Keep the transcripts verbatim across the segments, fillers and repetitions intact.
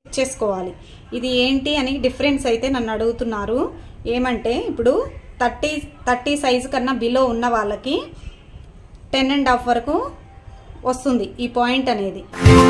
చేసుకోవాలి. ఇది ఏంటి అని డిఫరెన్స్ అయితే నన్ను అడుగుతున్నారు. ఏమంటే ఇప్పుడు థర్టీ థర్టీ సైజు కన్నా బిలో ఉన్న వాళ్ళకి టెన్ అండ్ హాఫ్ వరకు వస్తుంది ఈ పాయింట్ అనేది.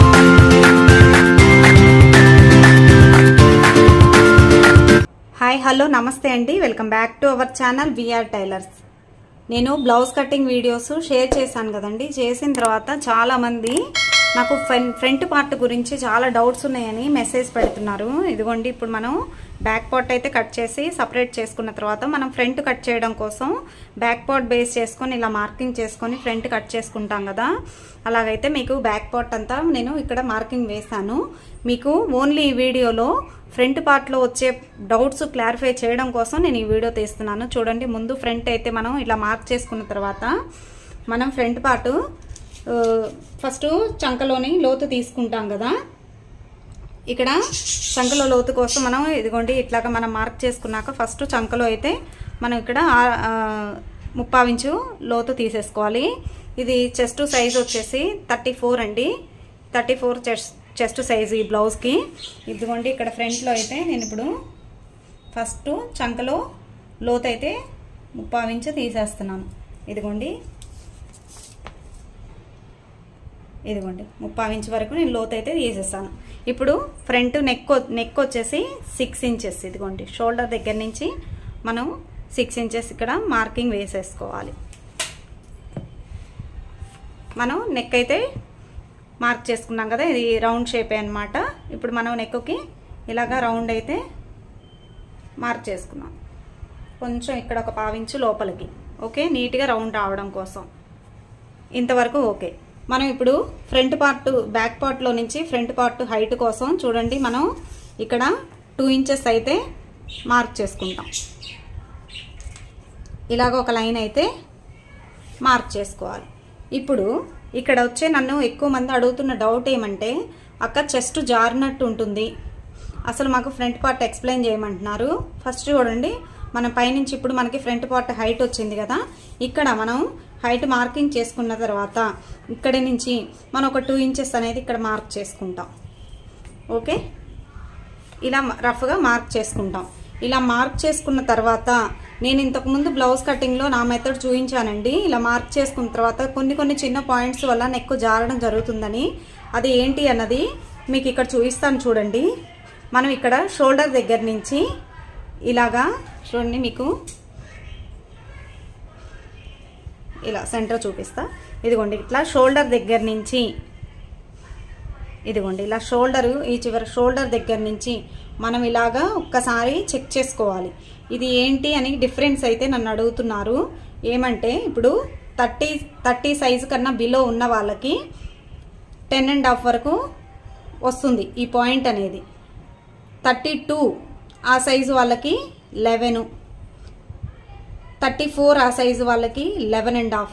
హాయ్ హలో నమస్తే అండి, welcome back to our channel V R tailors. నేను బ్లౌజ్ కటింగ్ వీడియోస్ షేర్ చేశాను కదండి. చేసిన తర్వాత చాలామంది నాకు ఫ్రంట్ పార్ట్ గురించి చాలా డౌట్స్ ఉన్నాయని మెసేజ్ పెడుతున్నారు. ఇదిగోండి, ఇప్పుడు మనం బ్యాక్ పార్ట్ అయితే కట్ చేసి సపరేట్ చేసుకున్న తర్వాత మనం ఫ్రంట్ కట్ చేయడం కోసం బ్యాక్ పార్ట్ బేస్ చేసుకొని ఇలా మార్కింగ్ చేసుకొని ఫ్రంట్ కట్ చేసుకుంటాం కదా. అలాగైతే మీకు బ్యాక్ పార్ట్ అంతా నేను ఇక్కడ మార్కింగ్ వేశాను. మీకు ఓన్లీ ఈ వీడియోలో ఫ్రంట్ పార్ట్లో వచ్చే డౌట్స్ క్లారిఫై చేయడం కోసం నేను ఈ వీడియో తీస్తున్నాను. చూడండి, ముందు ఫ్రంట్ అయితే మనం ఇలా మార్క్ చేసుకున్న తర్వాత మనం ఫ్రంట్ పార్ట్ ఫస్ట్ చంకలోని లోతు తీసుకుంటాం కదా. ఇక్కడ చంకలో లోతు కోసం మనం ఇదిగోండి ఇట్లాగా మనం మార్క్ చేసుకున్నాక ఫస్ట్ చంకలో అయితే మనం ఇక్కడ ముప్పావు ఇంచు లోతు తీసేసుకోవాలి. ఇది చెస్ట్ సైజ్ వచ్చేసి థర్టీ ఫోర్ అండి, thirty four chest chest size ఈ బ్లౌజ్కి. ఇదిగోండి ఇక్కడ ఫ్రంట్లో అయితే నేను ఇప్పుడు ఫస్ట్ చంకలో లోతు అయితే ముప్పావు ఇంచు తీసేస్తున్నాను. ఇదిగోండి ఇదిగోండి ముప్పావు ఇంచు వరకు నేను లోతు అయితే తీసేస్తాను. ఇప్పుడు ఫ్రంట్ నెక్ నెక్ వచ్చేసి సిక్స్ ఇంచెస్. ఇదిగోండి షోల్డర్ దగ్గర నుంచి మనం సిక్స్ ఇంచెస్ ఇక్కడ మార్కింగ్ వేసేసుకోవాలి. మనం నెక్ అయితే మార్క్ చేసుకున్నాం కదా, ఇది రౌండ్ షేపే అనమాట. ఇప్పుడు మనం నెక్కి ఇలాగా రౌండ్ అయితే మార్క్ చేసుకున్నాం. కొంచెం ఇక్కడ ఒక పావించు లోపలికి, ఓకే, నీట్గా రౌండ్ రావడం కోసం ఇంతవరకు ఓకే. మనం ఇప్పుడు ఫ్రంట్ పార్ట్ బ్యాక్ పార్ట్లో నుంచి ఫ్రంట్ పార్ట్ హైట్ కోసం చూడండి మనం ఇక్కడ టూ ఇంచెస్ అయితే మార్క్ చేసుకుంటాం. ఇలాగ ఒక లైన్ అయితే మార్క్ చేసుకోవాలి. ఇప్పుడు ఇక్కడ వచ్చే నన్ను ఎక్కువ మంది అడుగుతున్న డౌట్ ఏమంటే, అక్క చెస్ట్ జారినట్టు ఉంటుంది, అసలు మాకు ఫ్రంట్ పార్ట్ ఎక్స్ప్లెయిన్ చేయమంటున్నారు. ఫస్ట్ చూడండి, మన పైనుంచి ఇప్పుడు మనకి ఫ్రంట్ పార్ట్ హైట్ వచ్చింది కదా. ఇక్కడ మనం హైట్ మార్కింగ్ చేసుకున్న తర్వాత ఇక్కడి నుంచి మనం ఒక టూ ఇంచెస్ అనేది ఇక్కడ మార్క్ చేసుకుంటాం. ఓకే, ఇలా రఫ్గా మార్క్ చేసుకుంటాం. ఇలా మార్క్ చేసుకున్న తర్వాత నేను ఇంతకుముందు బ్లౌజ్ కటింగ్లో నా మెథడ్ చూపించానండి. ఇలా మార్క్ చేసుకున్న తర్వాత కొన్ని కొన్ని చిన్న పాయింట్స్ వల్ల నెక్ జారడం జరుగుతుందని, అది ఏంటి అన్నది మీకు ఇక్కడ చూపిస్తాను. చూడండి, మనం ఇక్కడ షోల్డర్ దగ్గర నుంచి ఇలాగా చూడండి, మీకు ఇలా సెంటర్ చూపిస్తా. ఇదిగోండి ఇట్లా షోల్డర్ దగ్గర నుంచి ఇదిగోండి ఇలా షోల్డర్ ఈ చివరి షోల్డర్ దగ్గర నుంచి మనం ఇలాగా ఒక్కసారి చెక్ చేసుకోవాలి. ఇది ఏంటి అని డిఫరెన్స్ అయితే నన్ను అడుగుతున్నారు. ఏమంటే ఇప్పుడు థర్టీ థర్టీ సైజు కన్నా బిలో ఉన్న వాళ్ళకి టెన్ అండ్ హాఫ్ వరకు వస్తుంది ఈ పాయింట్ అనేది. థర్టీ టూ ఆ సైజు వాళ్ళకి లెవెన్, థర్టీ ఫోర్ ఆ సైజు వాళ్ళకి eleven and half,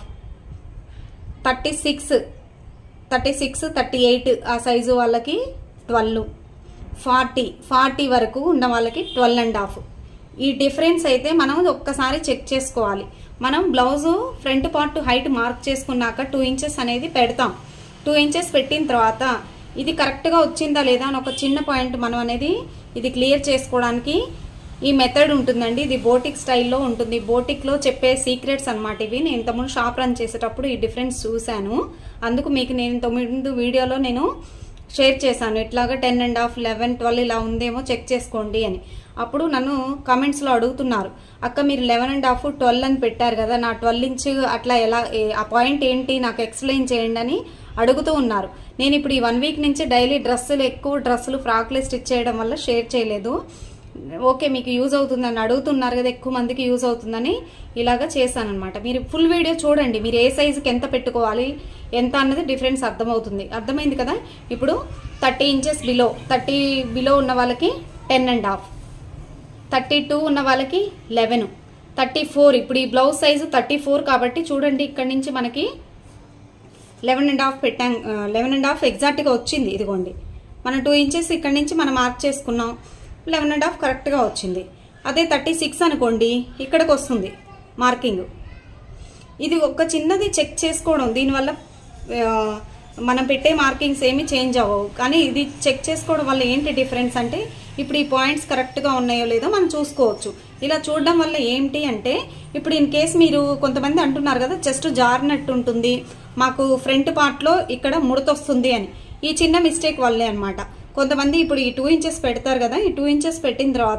thirty six thirty six thirty eight ఆ సైజు వాళ్ళకి ట్వెల్వ్, ఫార్టీ ఫార్టీ వరకు ఉన్న వాళ్ళకి ట్వెల్వ్ అండ్ హాఫ్. ఈ డిఫరెన్స్ అయితే మనం ఒక్కసారి చెక్ చేసుకోవాలి. మనం blouse front part height mark చేసుకున్నాక టూ ఇంచెస్ అనేది పెడతాం. టూ ఇంచెస్ పెట్టిన తర్వాత ఇది కరెక్ట్గా వచ్చిందా లేదా అని ఒక చిన్న పాయింట్ మనం అనేది ఇది క్లియర్ చేసుకోవడానికి ఈ మెథడ్ ఉంటుందండి. ఇది బోటిక్ స్టైల్లో ఉంటుంది. బోటిక్లో చెప్పే సీక్రెట్స్ అనమాట ఇవి. నేను ఇంతకుముందు షాప్ రన్ చేసేటప్పుడు ఈ డిఫరెన్స్ చూశాను, అందుకు మీకు నేను ఇంతకుముందు వీడియోలో నేను షేర్ చేశాను. ఇట్లాగా ten and half eleven twelve ఇలా ఉందేమో చెక్ చేసుకోండి అని. అప్పుడు నన్ను కామెంట్స్లో అడుగుతున్నారు, అక్క మీరు లెవెన్ అండ్ హాఫ్ ట్వెల్వ్ అని పెట్టారు కదా, నా ట్వెల్వ్ ఇంచ్ అట్లా ఎలా, ఆ పాయింట్ ఏంటి నాకు ఎక్స్ప్లెయిన్ చేయండి అని అడుగుతూ ఉన్నారు. నేను ఇప్పుడు ఈ వన్ వీక్ నుంచి డైలీ డ్రెస్సులు ఎక్కువ డ్రెస్సులు ఫ్రాక్లు స్టిచ్ చేయడం వల్ల షేర్ చేయలేదు. ఓకే, మీకు యూజ్ అవుతుందని అడుగుతున్నారు కదా, ఎక్కువ మందికి యూజ్ అవుతుందని ఇలాగా చేశాను అనమాట. మీరు ఫుల్ వీడియో చూడండి, మీరు ఏ సైజుకి ఎంత పెట్టుకోవాలి ఎంత అన్నది డిఫరెన్స్ అర్థమవుతుంది. అర్థమైంది కదా. ఇప్పుడు thirty inches below thirty below ఉన్న వాళ్ళకి ten and half, thirty two ఉన్న వాళ్ళకి లెవెన్, థర్టీ ఫోర్ ఇప్పుడు ఈ బ్లౌజ్ సైజు థర్టీ ఫోర్ కాబట్టి చూడండి ఇక్కడ నుంచి మనకి లెవెన్ అండ్ హాఫ్ పెట్టాం. లెవెన్ అండ్ హాఫ్ ఎగ్జాక్ట్గా వచ్చింది. ఇదిగోండి మనం టూ ఇంచెస్ ఇక్కడ నుంచి మనం మార్క్ చేసుకున్నాం, లెవెన్ అండ్ హాఫ్ కరెక్ట్గా వచ్చింది. అదే థర్టీ సిక్స్ అనుకోండి ఇక్కడికి వస్తుంది మార్కింగ్. ఇది ఒక చిన్నది చెక్ చేసుకోవడం, దీనివల్ల మనం పెట్టే మార్కింగ్స్ ఏమి చేంజ్ అవ్వవు. కానీ ఇది చెక్ చేసుకోవడం వల్ల ఏంటి డిఫరెన్స్ అంటే ఇప్పుడు ఈ పాయింట్స్ కరెక్ట్గా ఉన్నాయో లేదో మనం చూసుకోవచ్చు. ఇలా చూడడం వల్ల ఏంటి అంటే ఇప్పుడు ఇన్ కేస్ మీరు కొంతమంది అంటున్నారు కదా చెస్ట్ జారినట్టు ఉంటుంది, మాకు ఫ్రంట్ పార్ట్లో ఇక్కడ ముడతొస్తుంది అని. ఈ చిన్న మిస్టేక్ వల్లే అనమాట. కొంతమంది ఇప్పుడు ఈ టూ ఇంచెస్ పెడతారు కదా, ఈ టూ ఇంచెస్ పెట్టిన తర్వాత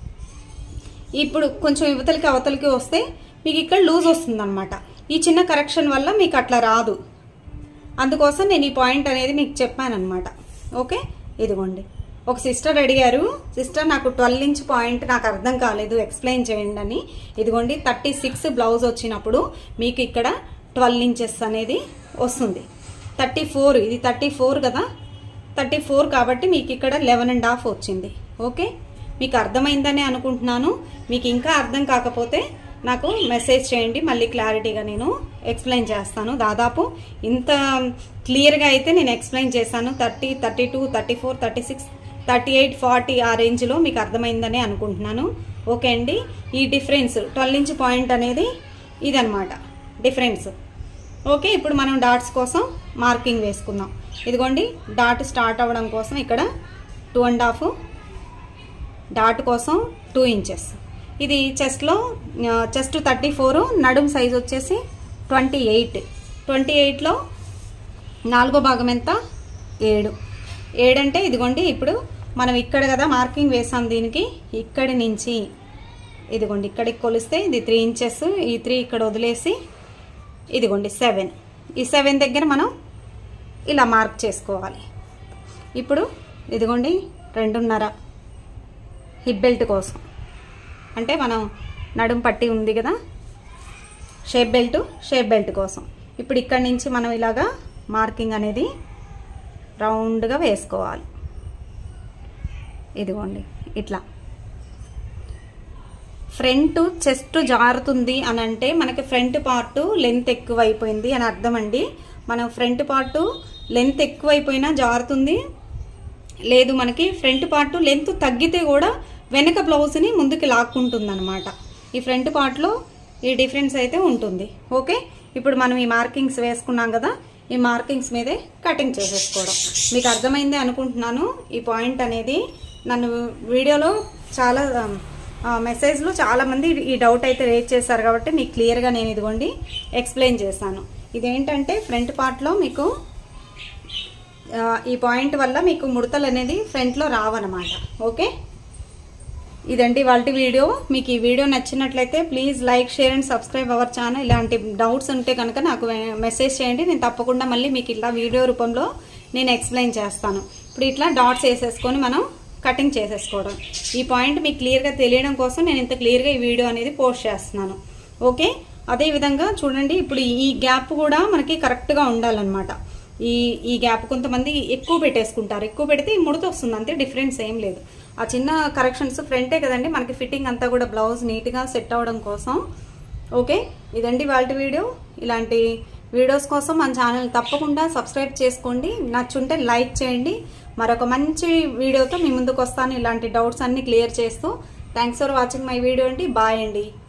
ఇప్పుడు కొంచెం యువతలకి అవతలకి వస్తే మీకు ఇక్కడ లూజ్ వస్తుంది అనమాట. ఈ చిన్న కరెక్షన్ వల్ల మీకు అట్లా రాదు. అందుకోసం నేను ఈ పాయింట్ అనేది మీకు చెప్పానమాట. ఓకే, ఇదిగోండి. ఒక సిస్టర్ అడిగారు, సిస్టర్ నాకు ట్వెల్వ్ ఇంచ్ పాయింట్ నాకు అర్థం కాలేదు, ఎక్స్ప్లెయిన్ చేయండి అని. ఇదిగోండి, థర్టీ సిక్స్ బ్లౌజ్ వచ్చినప్పుడు మీకు ఇక్కడ ట్వెల్వ్ ఇంచెస్ అనేది వస్తుంది. థర్టీ ఫోర్ ఇది థర్టీ ఫోర్ కదా, థర్టీ ఫోర్ కాబట్టి మీకు ఇక్కడ లెవెన్ అండ్ హాఫ్ వచ్చింది. ఓకే, మీకు అర్థమైందని అనుకుంటున్నాను. మీకు ఇంకా అర్థం కాకపోతే నాకు మెసేజ్ చేయండి, మళ్ళీ క్లారిటీగా నేను ఎక్స్ప్లెయిన్ చేస్తాను. దాదాపు ఇంత క్లియర్గా అయితే నేను ఎక్స్ప్లెయిన్ చేశాను. Thirty thirty two thirty four thirty six thirty eight forty ఆ రేంజ్లో మీకు అర్థమైందని అనుకుంటున్నాను. ఓకే అండి, ఈ డిఫరెన్స్ ట్వెల్వ్ ఇంచ్ పాయింట్ అనేది ఇదనమాట డిఫరెన్స్. ఓకే, ఇప్పుడు మనం డాట్స్ కోసం మార్కింగ్ వేసుకుందాం. ఇదిగోండి, డాట్ స్టార్ట్ అవ్వడం కోసం ఇక్కడ టూ అండ్ హాఫ్, డాట్ కోసం టూ ఇంచెస్. ఇది చెస్ట్లో చెస్ట్ థర్టీ ఫోర్, నడుం సైజ్ వచ్చేసి ట్వంటీ ఎయిట్. ట్వంటీ ఎయిట్లో నాలుగో భాగం ఎంత? ఏడు. ఏడంటే ఇదిగోండి, ఇప్పుడు మనం ఇక్కడ కదా మార్కింగ్ వేసాం, దీనికి ఇక్కడి నుంచి ఇదిగోండి ఇక్కడికి కొలిస్తే ఇది త్రీ ఇంచెస్, ఈ త్రీ ఇక్కడ వదిలేసి ఇదిగోండి సెవెన్. ఈ సెవెన్ దగ్గర మనం ఇలా మార్క్ చేసుకోవాలి. ఇప్పుడు ఇదిగోండి రెండున్నర హిప్ బెల్ట్ కోసం, అంటే మనం నడుం పట్టి ఉంది కదా షేప్ బెల్ట్, షేప్ బెల్ట్ కోసం ఇప్పుడు ఇక్కడి నుంచి మనం ఇలాగా మార్కింగ్ అనేది రౌండ్గా వేసుకోవాలి. ఇదిగోండి ఇట్లా. ఫ్రంట్ చెస్ట్ జారుతుంది అని అంటే మనకి ఫ్రంట్ పార్ట్ లెంత్ ఎక్కువైపోయింది అని అర్థం అండి. మనం ఫ్రంట్ పార్ట్ లెంత్ ఎక్కువైపోయినా జారుతుంది, లేదు మనకి ఫ్రంట్ పార్ట్ లెంత్ తగ్గితే కూడా వెనక బ్లౌజ్ని ముందుకు లాక్కుంటుంది అనమాట. ఈ ఫ్రంట్ పార్ట్లో ఈ డిఫరెన్స్ అయితే ఉంటుంది. ఓకే, ఇప్పుడు మనం ఈ మార్కింగ్స్ వేసుకున్నాం కదా, ఈ మార్కింగ్స్ మీదే కటింగ్ చేసేసుకోవడం. మీకు అర్థమైంది అనుకుంటున్నాను. ఈ పాయింట్ అనేది నన్ను వీడియోలో చాలా మెసేజ్లో చాలామంది ఈ డౌట్ అయితే రేజ్ చేశారు కాబట్టి మీకు క్లియర్గా నేను ఇదిగోండి ఎక్స్ప్లెయిన్ చేశాను. ఇదేంటంటే ఫ్రంట్ పార్ట్లో మీకు ఈ పాయింట్ వల్ల మీకు ముడతలు అనేది ఫ్రంట్లో రావన్నమాట. ఓకే, ఇదండి వాళ్ళ వీడియో. మీకు ఈ వీడియో నచ్చినట్లయితే please like, share and subscribe our channel. ఇలాంటి డౌట్స్ ఉంటే కనుక నాకు మెసేజ్ చేయండి, నేను తప్పకుండా మళ్ళీ మీకు ఇలా వీడియో రూపంలో నేను ఎక్స్ప్లెయిన్ చేస్తాను. ఇప్పుడు ఇట్లా డాట్స్ వేసేసుకొని మనం కటింగ్ చేసేసుకోవడం. ఈ పాయింట్ మీకు క్లియర్గా తెలియడం కోసం నేను ఇంత క్లియర్గా ఈ వీడియో అనేది పోస్ట్ చేస్తున్నాను. ఓకే, అదేవిధంగా చూడండి, ఇప్పుడు ఈ గ్యాప్ కూడా మనకి కరెక్ట్గా ఉండాలన్నమాట. ఈ ఈ గ్యాప్ కొంతమంది ఎక్కువ పెట్టేసుకుంటారు, ఎక్కువ పెడితే ఈ ముడత వస్తుంది, అంతే, డిఫరెన్స్ ఏం లేదు. ఆ చిన్న కరెక్షన్స్ ఫ్రంటే కదండి మనకి ఫిట్టింగ్ అంతా కూడా బ్లౌజ్ నీట్గా సెట్ అవ్వడం కోసం. ఓకే, ఇదండి వాళ్ళ వీడియో. ఇలాంటి వీడియోస్ కోసం మన ఛానల్ తప్పకుండా సబ్స్క్రైబ్ చేసుకోండి, నచ్చుంటే లైక్ చేయండి. మరొక మంచి వీడియోతో మీ ముందుకు వస్తాను, ఇలాంటి డౌట్స్ అన్ని క్లియర్ చేస్తూ. Thanks for watching my video అండి. బాయ్ అండి.